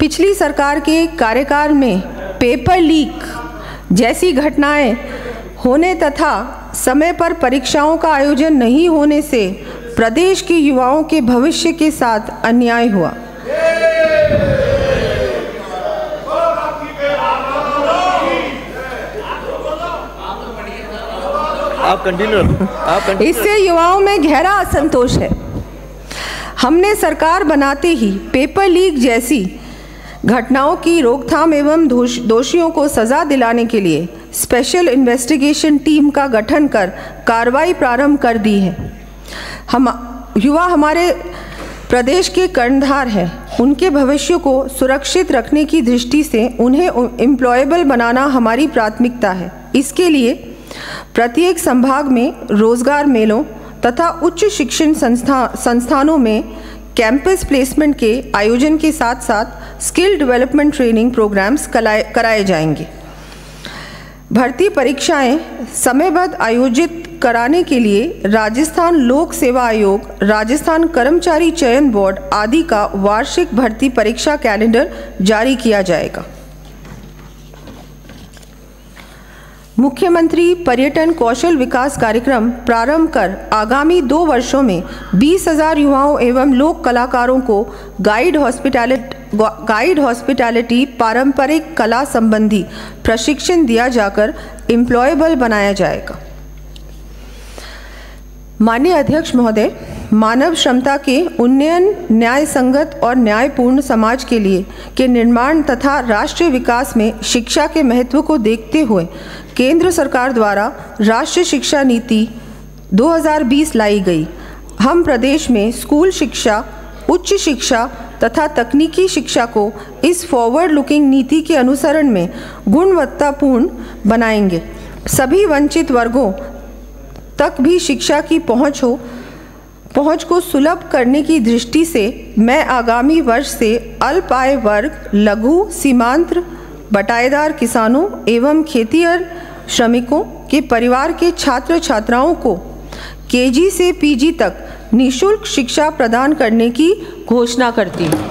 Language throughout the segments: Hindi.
पिछली सरकार के कार्यकाल में पेपर लीक जैसी घटनाएं होने तथा समय पर परीक्षाओं का आयोजन नहीं होने से प्रदेश के युवाओं के भविष्य के साथ अन्याय हुआ। आप कंटिन्यू। इससे युवाओं में गहरा असंतोष है। हमने सरकार बनाते ही पेपर लीक जैसी घटनाओं की रोकथाम एवं दोषियों को सजा दिलाने के लिए स्पेशल इन्वेस्टिगेशन टीम का गठन कर कार्रवाई प्रारंभ कर दी है। युवा हमारे प्रदेश के कर्णधार हैं। उनके भविष्य को सुरक्षित रखने की दृष्टि से उन्हें एम्प्लॉयबल बनाना हमारी प्राथमिकता है। इसके लिए प्रत्येक संभाग में रोजगार मेलों तथा उच्च शिक्षण संस्थानों में कैंपस प्लेसमेंट के आयोजन के साथ साथ स्किल डेवलपमेंट ट्रेनिंग प्रोग्राम्स कराए जाएंगे। भर्ती परीक्षाएं समयबद्ध आयोजित कराने के लिए राजस्थान लोक सेवा आयोग, राजस्थान कर्मचारी चयन बोर्ड आदि का वार्षिक भर्ती परीक्षा कैलेंडर जारी किया जाएगा। मुख्यमंत्री पर्यटन कौशल विकास कार्यक्रम प्रारंभ कर आगामी 2 वर्षों में 20,000 युवाओं एवं लोक कलाकारों को गाइड हॉस्पिटैलिटी पारंपरिक कला संबंधी प्रशिक्षण दिया जाकर एम्प्लॉयबल बनाया जाएगा। माननीय अध्यक्ष महोदय, मानव क्षमता के उन्नयन, न्याय संगत और न्यायपूर्ण समाज के निर्माण तथा राष्ट्रीय विकास में शिक्षा के महत्व को देखते हुए केंद्र सरकार द्वारा राष्ट्रीय शिक्षा नीति 2020 लाई गई। हम प्रदेश में स्कूल शिक्षा, उच्च शिक्षा तथा तकनीकी शिक्षा को इस फॉरवर्ड लुकिंग नीति के अनुसरण में गुणवत्तापूर्ण बनाएंगे। सभी वंचित वर्गों तक भी शिक्षा की पहुंच को सुलभ करने की दृष्टि से मैं आगामी वर्ष से अल्प आय वर्ग, लघु, सीमांत, बटाईदार किसानों एवं खेतिहर श्रमिकों के परिवार के छात्र छात्राओं को केजी से पीजी तक निःशुल्क शिक्षा प्रदान करने की घोषणा करती हूँ।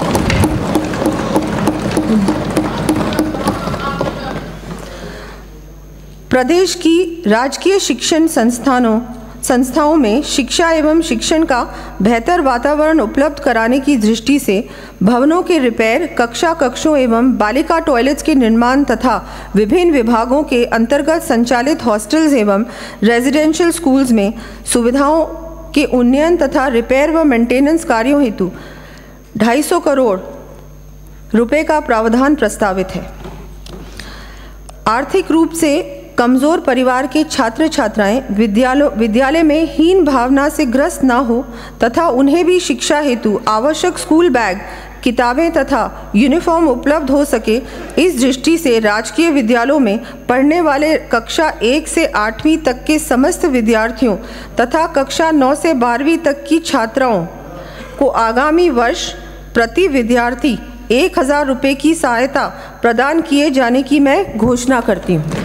प्रदेश की राजकीय शिक्षण संस्थाओं में शिक्षा एवं शिक्षण का बेहतर वातावरण उपलब्ध कराने की दृष्टि से भवनों के रिपेयर, कक्षों एवं बालिका टॉयलेट्स के निर्माण तथा विभिन्न विभागों के अंतर्गत संचालित हॉस्टल्स एवं रेजिडेंशियल स्कूल्स में सुविधाओं के उन्नयन तथा रिपेयर व मेंटेनेंस कार्यों हेतु 250 करोड़ रुपए का प्रावधान प्रस्तावित है। आर्थिक रूप से कमज़ोर परिवार के छात्र छात्राएं विद्यालय में हीन भावना से ग्रस्त ना हो तथा उन्हें भी शिक्षा हेतु आवश्यक स्कूल बैग, किताबें तथा यूनिफॉर्म उपलब्ध हो सके, इस दृष्टि से राजकीय विद्यालयों में पढ़ने वाले कक्षा 1 से 8वीं तक के समस्त विद्यार्थियों तथा कक्षा 9 से 12वीं तक की छात्राओं को आगामी वर्ष प्रति विद्यार्थी 1,000 रुपये की सहायता प्रदान किए जाने की मैं घोषणा करती हूँ।